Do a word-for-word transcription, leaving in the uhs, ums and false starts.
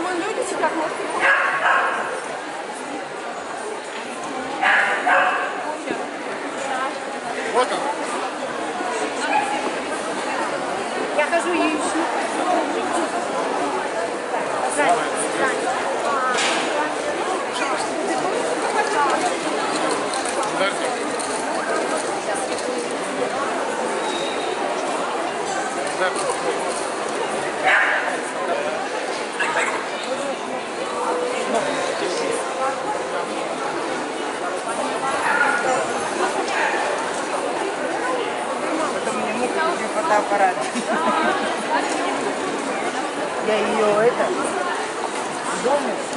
там вон люди сидят, может, вот он. я хожу и ищу. Сзади, сзади. Подожди. Потом мне муха купил фотоаппарат. Я ее это в доме